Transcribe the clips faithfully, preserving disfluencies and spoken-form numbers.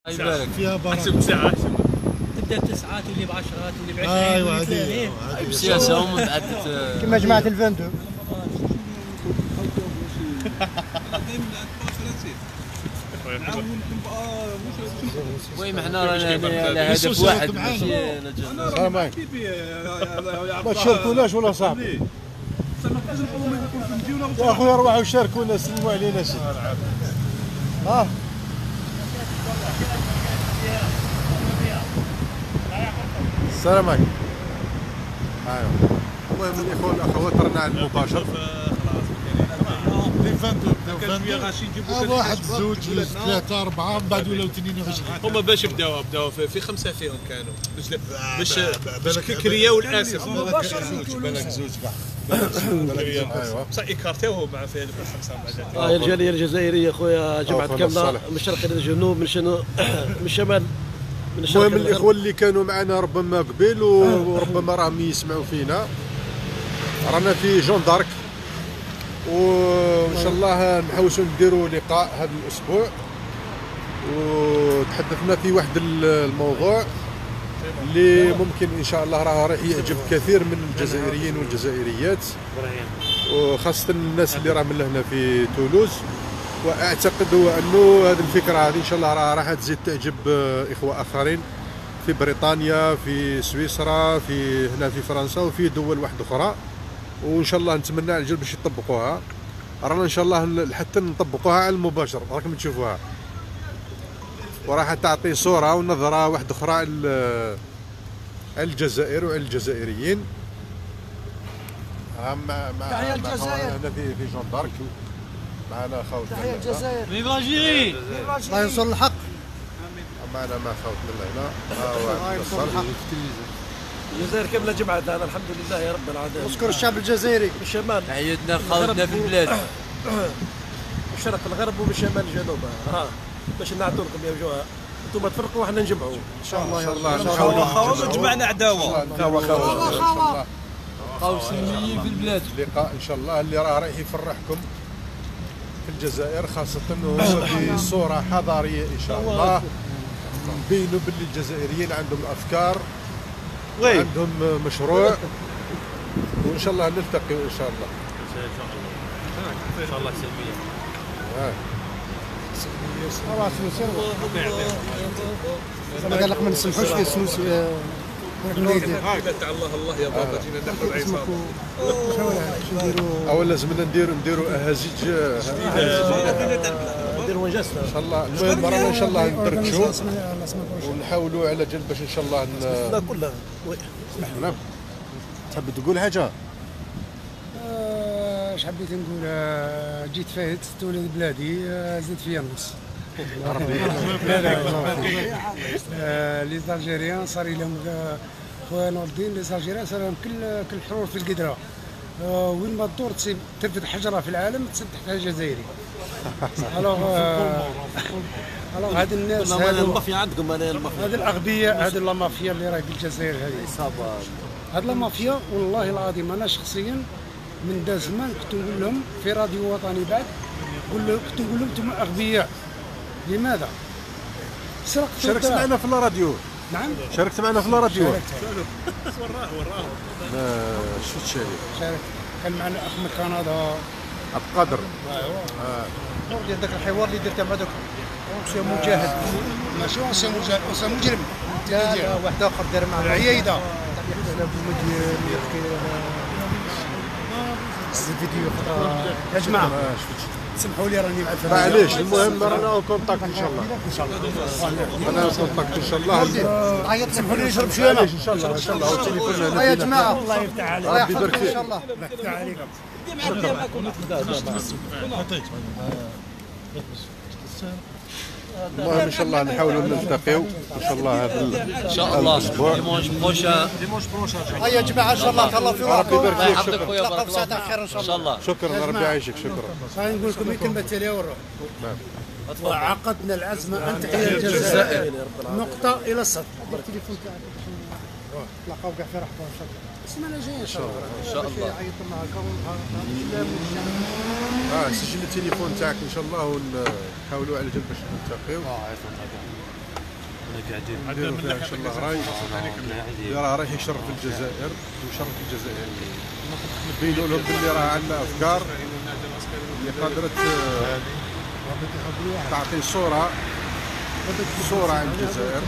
يبارك فيها بركه. احسب ساعه تبدا بتسعات واللي بعشرات واللي بعشرين ايوه واللي هذه ثلاثين. بسياسه هم بعد كما جماعه الفاندو. المهم احنا رانا على هدف واحد ماشي السلام عليكم. ما تشاركوناش ولا صاحبي؟ يا اخويا روحوا شاركونا سلموا علينا شي. ها السلام عليكم. ايوا المهم الاخوه والاخوات رانا على المباشر. لي فاندو بداو واحد زوج ثلاثة أربعة من بعد ولاو اثنين وعشرين. هما باش بداو بداو في خمسه فيهم كانوا باش باش كرياو الاسف. بالك زوج كاع. ايوا بصح يكارتيوه مع في الخمسه بعد. اه الجاليه الجزائريه خويا جماعه كامله من الشرق الى الجنوب من شنو من الشمال من الشرق. المهم الاخوه اللي كانوا معنا ربما قبيل وربما راهم يسمعوا فينا، رانا في جون دارك وان شاء الله نحوسوا نديروا لقاء هذا الاسبوع، وتحدثنا في واحد الموضوع اللي ممكن ان شاء الله راه راح يعجب كثير من الجزائريين والجزائريات، وخاصه الناس اللي راه من هنا في تولوز. واعتقد انه هذه الفكره هذه ان شاء الله راه راح تزيد تعجب اخوه اخرين في بريطانيا، في سويسرا، في هنا في فرنسا، وفي دول واحده اخرى، وان شاء الله نتمنى على الجل باش يطبقوها. رانا ان شاء الله حتى نطبقوها على المباشر راكم تشوفوها، وراح تعطي صوره ونظره واحده اخرى على الجزائر وعلى الجزائريين. مع مع تحية الجزائر. هنا في في جون دارك معنا خوت. تحية الجزائر. فيف الجيري. الله ينصر الحق. معنا ما خوت من هنا. الله ينصر الحق. الجزائر كامله جمعتنا هذا الحمد لله يا رب العالمين. نشكر الشعب الجزائري من الشمال تحياتنا خوتنا في البلاد. من الشرق الغرب ومن الشمال الجنوب. ها باش نعطوا لكم يا وجوه انتم تفرقوا وحنا نجمعوا ان شاء الله. ان شاء الله نحاولوا خاوه جمعنا عداوه. خاوه خاوه ان شاء الله. بقاو سلميين في البلاد. لقاء ان شاء الله اللي راه رايح يفرحكم في الجزائر، خاصه هو في صوره حضاريه ان شاء الله. نبينوا باللي الجزائريين عندهم افكار وعندهم مشروع، وان شاء الله نلتقي ان شاء الله. ان شاء الله سلميه. انا قال لك ما نسمحوش في السوس. هكذا تاع الله الله يا بابا جينا ندخلوا العصابه. اولا لازمنا نديروا نديروا اهازيج نديروا ونجاس ان شاء الله. المهم رانا ان شاء الله ندركشوا ونحاولوا على جل باش ان شاء الله لا كلها. نعم. تحب تقول حاجه؟ اش حبيت نقول؟ آه، جيت فايت تولد بلادي، آه، زدت فيا النص. لا لا آه، لي زالجيريان صار لهم خويا نور الدين، لي زالجيريان صار لهم كل كل الحروف في القدره. آه، وين ما تدور تصيب ترفد حجره في العالم تصيب تحتها جزائري. الوغ الوغ هاد الناس هاد المافيا عندكم انا المافيا هاد الاغبياء، هاد لا مافيا اللي راه في الجزائر هذه. هاد لا مافيا والله العظيم انا شخصيا من دا زمان كنت نقول لهم في راديو وطني بعد، كنت نقول لهم انتم اغبياء. لماذا؟ سرقتوا. شاركت معنا في الراديو. نعم شاركت معنا في الراديو. وراه وراه. شفت شارك. شاركت. كان معنا اخ من كندا عبد القادر. ايوا ديال ذاك الحوار اللي درته مع ذاك انسان مجاهد، ماشي انسان مجاهد، انسان مجرم. لا لا واحد اخر دار معاه العيايده. الفيديو يا جماعه سمحوا لي راني مع الفريق. معليش المهم رانا اون كونتاكت ان شاء الله. ان شاء الله انا كونتاكت ان شاء الله. عيط سمحوا لي نشرب شويه انا. ان شاء الله ان شاء الله. والتليفون هنا يا جماعه الله يفتح عليك. ربي يبارك فيك. ان شاء الله الله يفتح عليك. المهم ان شاء الله نحاولوا نلتقيو ان شاء الله هذا ان شاء الله الاسبوع. ديمونش بروشان. هيا يا جماعه ان شاء الله تهلاو في ربي روحكم. يبارك فيك. يحفظك خويا بارك ساعه الله خير ان شاء الله. الله. شكرا ربي يعيشك. شكرا. خلينا نقول لكم الكلمه التاليه ونروح. نعم. وعقدنا العزم ان تحيا الجزائر نقطه الى السطر. التليفون تاعك تلاقاو كاع في راحتكم ان شاء الله. السمانه الجايه ان شاء الله. ان شاء الله. اه سجل التليفون تاعك ان شاء الله ونحاولوا على جال باش نلتقيو. نديروا فيها ان شاء الله راي اللي راه رايح يشرف الجزائر ويشرف الجزائريين، نبينوا لهم باللي راه عندنا افكار اللي قادره تعطي صوره صوره عن الجزائر.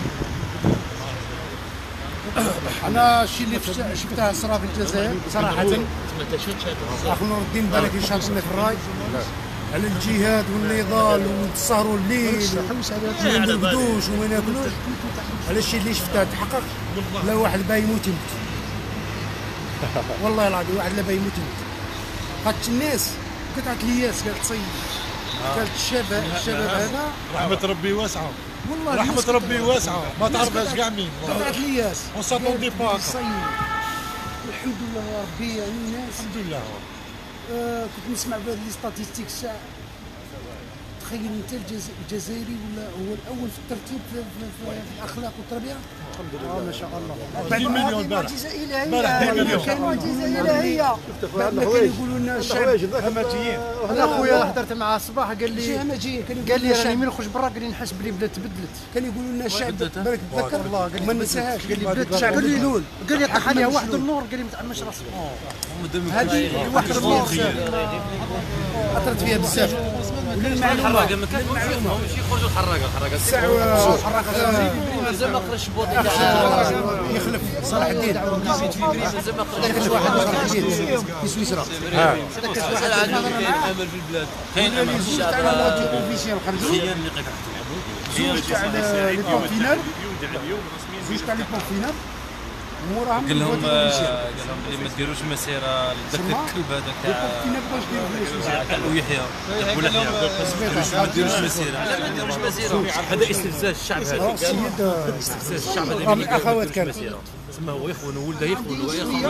انا الشيء اللي شفتها صرا في الجزائر صراحه اخ نور الدين بارك ان شاء الله في الراي على الجهاد والنضال ونسهروا الليل وما نرقدوش وما ناكلوش، على الشيء اللي شفتها تحقق. لا واحد باغي يموت يموت والله العظيم، واحد لا باغي يموت يموت. قالت الناس قطعه الياس قالت تصيد، قالت الشباب الشباب هذا رحمة ربي واسعة، والله رحمة ربي واسعة ما تعرفهاش كاع مين. قطعه الياس اون ساتون دي با صيد. الحمد لله يا ربي يعني الناس الحمد لله. آه كنت نسمع بهذه لي ستاتيستيك الساعه، تخيل انت الجزائري ولا هو الاول في الترتيب في, في, في, في الاخلاق والتربيه. الحمد لله ما شاء الله. عشرين مليون البارح البارح كان معجزه الهيه. بعد كانوا يقولوا لنا الشعب همجيين. انا خويا حضرت معاه الصباح قال لي همجيين، قال لي راني من نخرج برا قال لي نحس بلي بدات تبدلت. كان يقولوا لنا الشعب بالك تذكر ما ننساهاش، قال لي بدات الشعب قال لي لول، قال لي طاح عليها واحد النور قال لي ما تعمش راسك. هذه واحد النور اثرت فيها بزاف. الحراقه ما كانش ماشي يخرجوا الحراقه الحراقه الساعه الحراقه مازال ما قراش البوطي يخلف صلاح الدين مازال ما قراش كاش واحد صلاح الدين في سويسرا. ها كاش واحد عامل في البلاد كاين امل في الشعب الاوفيسيال خرجوا هي اللي قيت زوج تاع لي بون فينال زوج تاع لي بون فينال موراهم قال لهم قال لهم بلي ما ديروش مسيره لذاك الكلب هذاك تاع تاع يحيى ابو يحيى ما ديروش مسيره علاش ما ديروش مسيره؟ هذا استفزاز الشعب هذا استفزاز الشعب هذا من الاخوات كانت تسمى هو يخون ولده يخون ويخون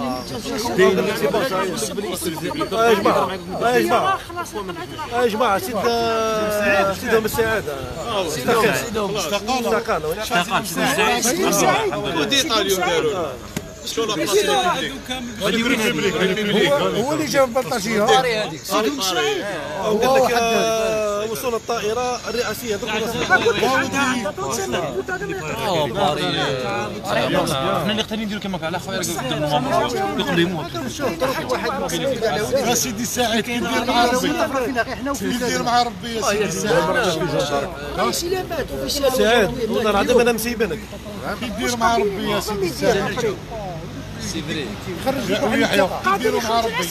يا جماعه يا جماعه يا جماعه سيد سيدهم السعاده سيدهم استقالوا استقالوا استقال ودي طاليو داروا شلون هو اللي جاب البلطجيه هذيك سيدهم السعيد وقال لك وصول الطائره الرئاسيه احنا اللي قتلين نديروا كما قال اخويا يقدموا يا سيدي سعيد كي ندير مع ربي كي ندير مع ربي يا سيدي سعيد سعيد والله العظيم انا مسيبنك كي ندير مع ربي يا سيدي سعيد سيفري خرج ويحيى نديروا مع ربي.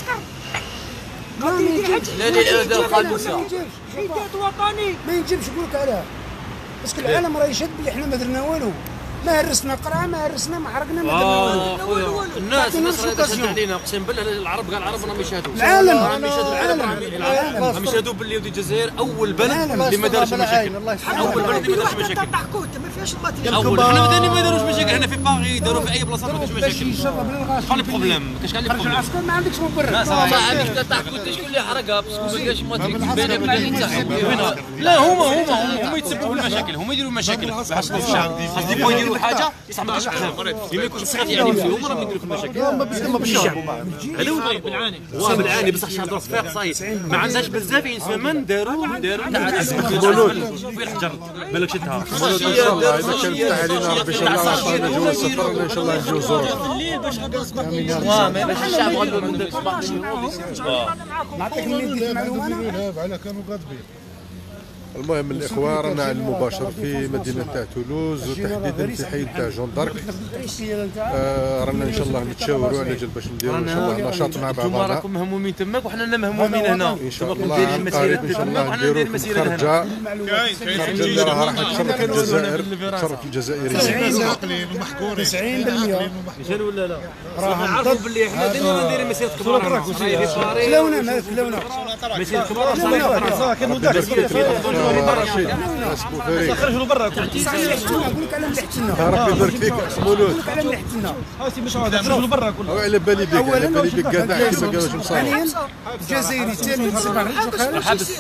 لا لا دار القادوسه حداد وطني ما يجيبش يقول لك علاه باسكو العالم راه يشهد بلي حنا ما درنا والو، ما هرسنا قرعه ما هرسنا ما حرقنا ما درنا والو. الناس الناس راه تشهد علينا اقسم بالله العرب كاع العرب راهم يشهدوا العالم راهم يشهدوا العالم راهم يشهدوا باللي ودي الجزائر اول بلد اللي ما دارش مشاكل اول بلد اللي ما دارش مشاكل ما فيهاش الله اول حنا ثاني ما داروش مشاكل حنا في باغي داروا في اي بلاصه ما كاش مشاكل يشرب للغاش شحال البروبليم كاش كاع لي بروبليم العسكر ما عندكش مبرر لا صراحه عندك تاع كنت شكون اللي حرقها باسكو ما كاش ماتريك بين عليه لا هما هما هما يتسببوا المشاكل هما يديروا المشاكل بحسب الشعب قصدي يبغوا يديروا حاجه ما عندكش ما يكونش صحيح يعني فيهم راهم يديروا المشاكل هما بالشعب هذا هو بالعاني هو بالعاني بصح شهر راس فيق صايد ما عندناش بزاف ينسمن داروا داروا تاع في الحجر بالك شدها اذا كان فتح علينا ربي ان شاء الله عطانا جو السفر ان شاء الله نجيو زورو الليل باش واه ما باش الشعب غادي من داك الصباح نعطيك من ديك المعلومه انا على كانوا كاذبين. المهم الاخوه رانا على المباشر في مدينه تاع تولوز وتحديدا في حي تاع جون دارك. آه رانا ان شاء الله نتشاوروا على جال باش نديروا ان شاء الله نشاط مع انتم بعضنا. راكم مهمومين تماك وحنا مهمومين هنا ان شاء الله قريب ان شاء الله نديروا خرجه اللي راه راح تشرف الجزائر تشرف الجزائريين عاقلين ومحكورين تسعين بالمئة مشان ولا لا راهم نعرفوا باللي حنا دائما نديروا مسيره كبار في باريس كلاونا ما كلاونا مسيره كبار صراحه كانوا داخل اسمو فريق خرجوا برا نقول لك على ملحتنا ربي يبارك فيك اسمو لوز على ملحتنا هاسي مش خرجوا برا كل او على بالي بك على بالي بك كاع كيما قالوا مصاري ثانيا الجزائري ثاني ما خارج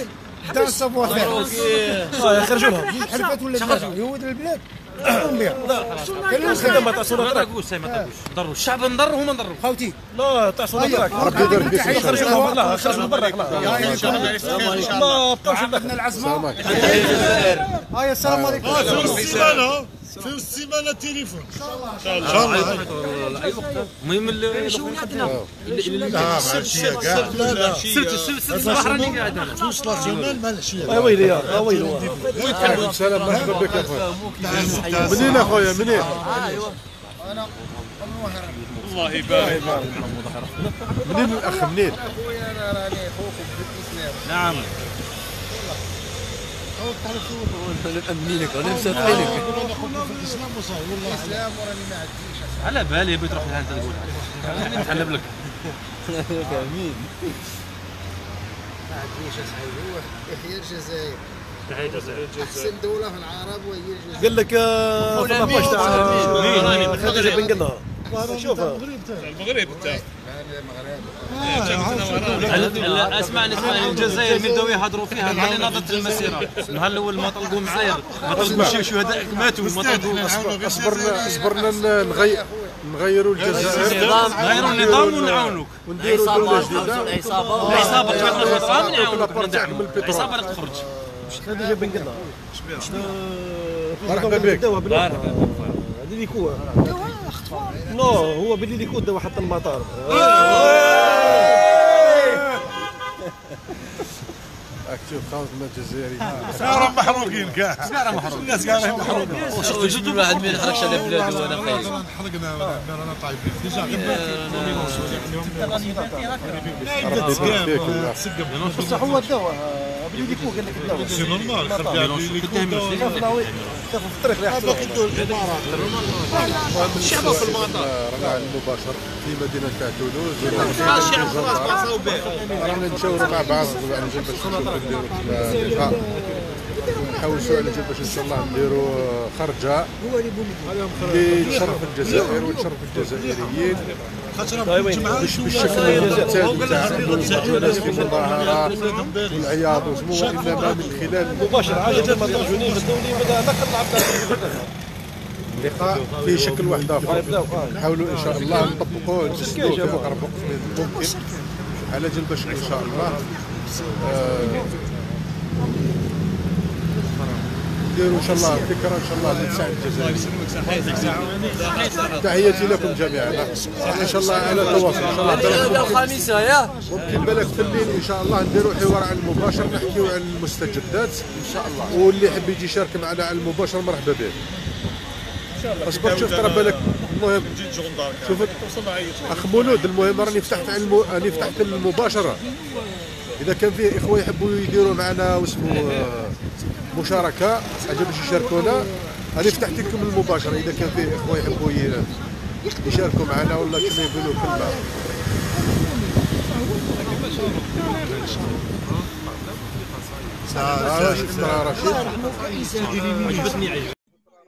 دا سافوار اه يخرجوا لهم حلفات ولا ثلاثه يهود البلاد كاين الخدمه تاع سونا ما تراك تاكوش ما تاكوش ضروا الشعب نضروا هما نضروا خوتي لا تاع سونا تراك ربي يبارك فيك. يخرجوا لهم لا خرجوا برا لا لا بقاوش عندنا العزمه سلامك. هاي السلام عليكم في السيمانه في السيمانه التليفون ان شاء الله. المهم العشيه كاع لا لا السبت السبت الصباح راني قاعد انا توصل زمان مع العشيه. يا ويلي يا ويلي عليكم السلام، مرحبا بك اخويا. منين اخويا منين؟ الله يبارك. منين الاخ منين؟ خويا انا راني خوك وبديت نسناو. نعم مأمنينك ولا مسافحينك في الاسلام وصاي والله. الاسلام وراني ما عنديش على بالي بتروح لها انت تقول نتحلب لك ما عنديش اصاحبي. هو يحيى الجزائر تحية الجزائر احسن دوله في العرب وهي الجزائر. قال لك في الاباش تاع خديجه بن قناه شوف المغرب انت اسمعني اسمعني الجزائر من بداو يهضروا فيها نهار اللي ناضت المسيره النهار الاول ما طلقوا معايا ما طلقوا شي شهداء ماتوا ما طلقوا اصبرنا اصبرنا نغير نغيروا الجزائر غيروا النظام ونعاونوك ونديروا دوله جديده. العصابه العصابه تبعت النظام نعاونوك ندعموا العصابه راك تخرج خديجه بن قناه مرحبا بك. هذه ليكو نو هو باللي ليكو داو حتى المطار راك تشوف خاوتنا الجزائريين راهم محروقين كاع. الناس كاع راهم محروقين. شفت واحد ما يحرقش على بلاده وانا خايف حرقنا رانا طايبين ديجا بصح هو الدواء بلي ليكو قال لك الدواء سي نورمال. شافوا في الطريق راح الشعب في المطار رانا على المباشر في مدينه تاع تولوز. الشعب خلاص باصوا به. رانا نتشاوروا مع بعض على جال باش نشوفوا نديروا لقاء نحوسوا على جال باش ان شاء الله نديروا خرجه اللي تشرف الجزائر وتشرف الجزائريين بالشكل المعتاد تاع الناس في مظاهرات والعياط وسموه، انما من خلال مباشر عاجل المطار جنيف الدولي بدا نقل العبد لقاء في شكل واحد اخر نحاولوا ان شاء الله نطبقوه ونجسدوه في اقرب وقت ممكن على جال باش ان شاء الله نديروا ان شاء الله فكره ان شاء الله اللي تساعد الجزائر. تحياتي لكم جميعا ان شاء الله على تواصل ان شاء الله. الخامسه يا ممكن بالك في الليل ان شاء الله نديروا حوار على المباشر نحكيوا على المستجدات ان شاء الله، واللي يحب يجي يشارك معنا على المباشر مرحبا به. اصبر شوف ترى بالك المهم شوف اخ مولود المهم راني فتحت على المو... راني فتحت المباشره اذا كان فيه اخوه يحبوا يديروا معنا واسمه مشاركه حاجه باش يشاركونا. راني فتحت لكم المباشره اذا كان فيه اخوه يحبوا يشاركوا معنا ولا كما يقولوا كلمه. لا شكرا رشيد عجبتني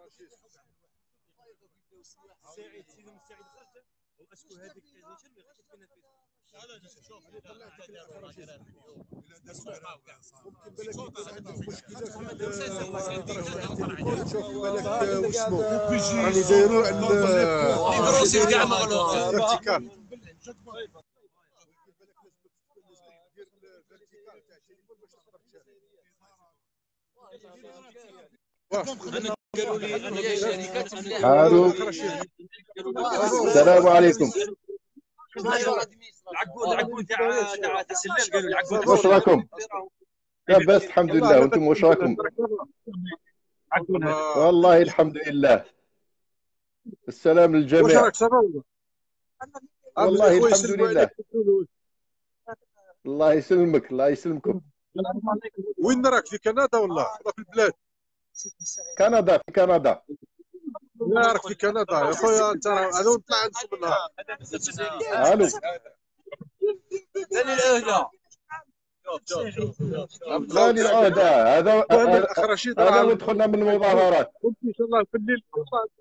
راني دايروا الكراسي كاع مغلوقه فيرتيكال. قالوا لي انا جاي شركات الو السلام عليكم. العقود العقود تاع تاع تسلل قالوا العقود واش راكم؟ لاباس الحمد لله، وانتم واش راكم؟ والله الحمد لله. السلام للجميع. واش راك صافا؟ والله الحمد لله. الله يسلمك الله يسلمكم. وين راك في كندا ولا في البلاد؟ كندا في كندا. لا راك في كندا يا خويا انت راه انا نطلع عندكم النهار. الو ثاني العهدة هذا الاخ رشيد هذا ودخلنا من المظاهرات ان شاء الله في الليل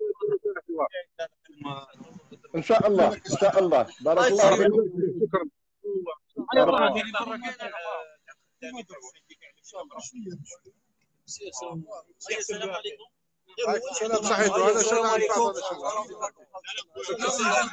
ان شاء الله ان شاء الله. بارك الله فيكم. السلام عليكم.